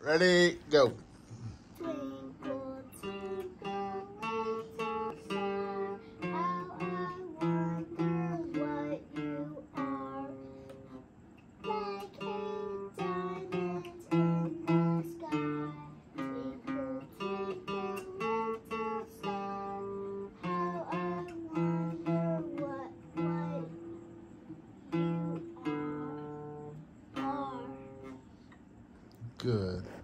Ready, go. Twinkle, twinkle, little star, how I wonder what you are. Like a diamond in the sky. Twinkle, twinkle, little star, how I wonder what you are. Good.